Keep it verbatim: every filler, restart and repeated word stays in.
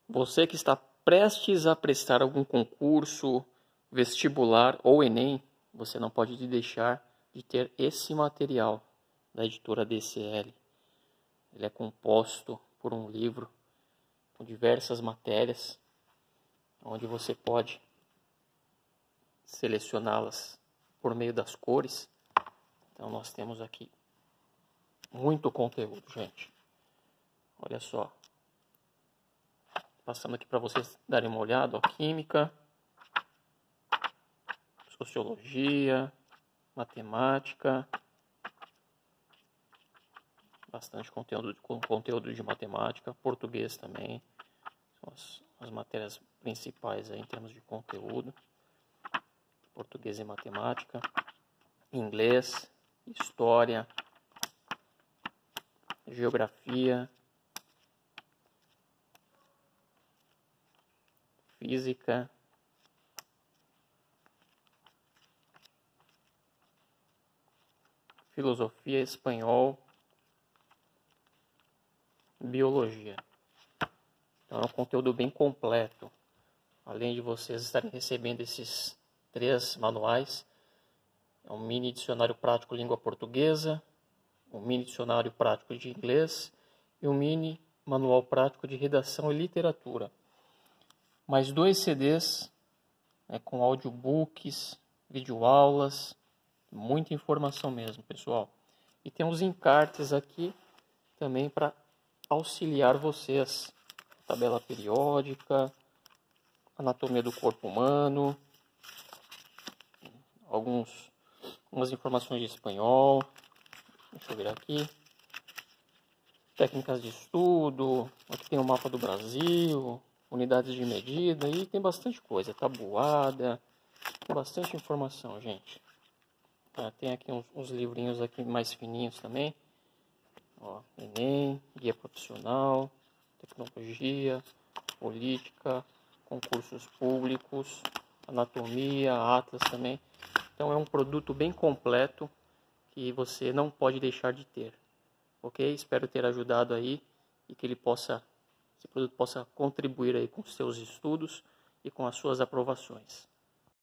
Você que está prestes a prestar algum concurso, vestibular ou Enem, você não pode deixar de ter esse material da editora D C L. Ele é composto por um livro com diversas matérias, onde você pode selecioná-las por meio das cores. Então nós temos aqui muito conteúdo, gente. Olha só. Passando aqui para vocês darem uma olhada, ó, química, sociologia, matemática, bastante conteúdo, conteúdo de matemática, português também, são as, as matérias principais aí em termos de conteúdo, português e matemática, inglês, história, geografia, física, filosofia, espanhol, biologia. Então é um conteúdo bem completo. Além de vocês estarem recebendo esses três manuais, é um mini dicionário prático língua portuguesa, um mini dicionário prático de inglês e um mini manual prático de redação e literatura. Mais dois C Ds, né, com audiobooks, videoaulas, muita informação mesmo, pessoal. E tem os encartes aqui também para auxiliar vocês. Tabela periódica, anatomia do corpo humano, alguns, algumas informações de espanhol. Deixa eu ver aqui. Técnicas de estudo, aqui tem o mapa do Brasil, unidades de medida, e tem bastante coisa, tabuada, tem bastante informação, gente. Tá, tem aqui uns, uns livrinhos aqui mais fininhos também, ó, Enem, guia profissional, tecnologia, política, concursos públicos, anatomia, atlas também. Então é um produto bem completo que você não pode deixar de ter, ok? Espero ter ajudado aí e que ele possa esse produto possa contribuir aí com os seus estudos e com as suas aprovações.